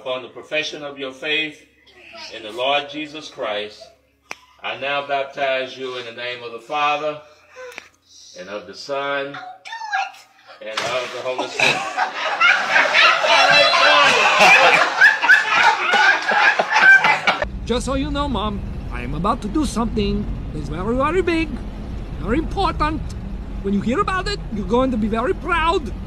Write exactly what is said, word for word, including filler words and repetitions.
upon the profession of your faith in the Lord Jesus Christ, I now baptize you in the name of the Father, and of the Son, and of the Holy Spirit. Just so you know, Mom, I am about to do something that's very, very big, very important. When you hear about it, you're going to be very proud.